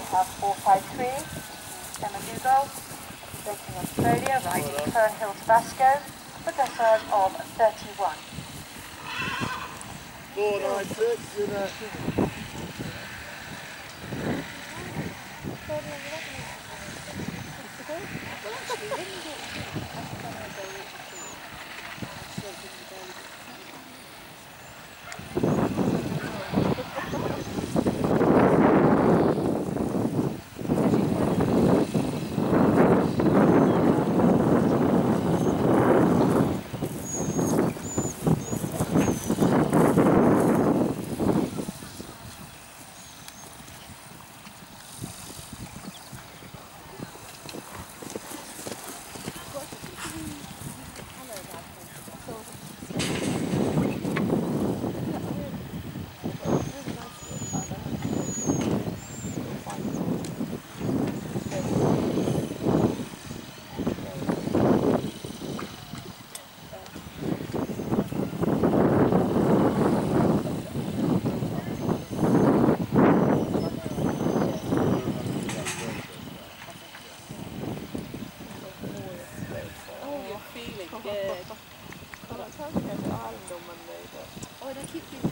have 453, Emma Dougall, racing Australia, riding Fernhill, Tabasco, with a dressage of 31. 496 in it. Good. Well, I tried to go to Ireland on Monday, but... Oh, they keep you